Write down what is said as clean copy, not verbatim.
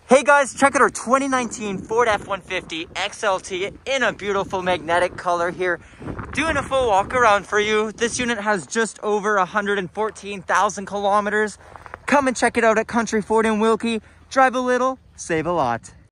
Hey guys, check out our 2019 Ford F-150 XLT in a beautiful magnetic color here. Doing a full walk around for you. This unit has just over 114,000 kilometers. Come and check it out at Country Ford in Wilkie. Drive a little, save a lot.